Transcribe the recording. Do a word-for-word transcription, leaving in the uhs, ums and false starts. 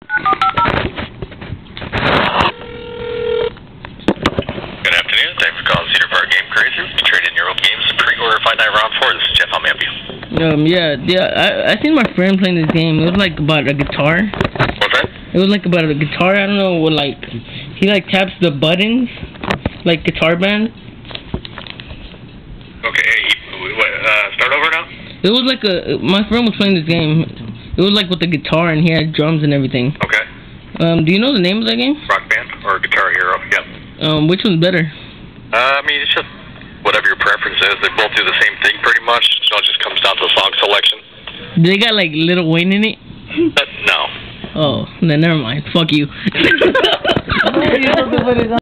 Good afternoon. Thanks for calling Cedar Park Game Crazy. You trade in your old games to pre-order Fight Night Round four. This is Jeff. How may I help you? Um, yeah, yeah, I, I seen my friend playing this game. It was like about a guitar. What's that? It was like about a guitar. I don't know what, like, he like taps the buttons, like Guitar Band. Okay, what, uh, start over now? It was like a, my friend was playing this game. It was like with the guitar and he had drums and everything. Okay. Um, do you know the name of that game? Rock Band or Guitar Hero? Yep. Um, which one's better? Uh, I mean, it's just whatever your preference is. They both do the same thing pretty much. So it just comes down to the song selection. Do they got like Lil Wayne in it? Uh, no. Oh, then never mind. Fuck you.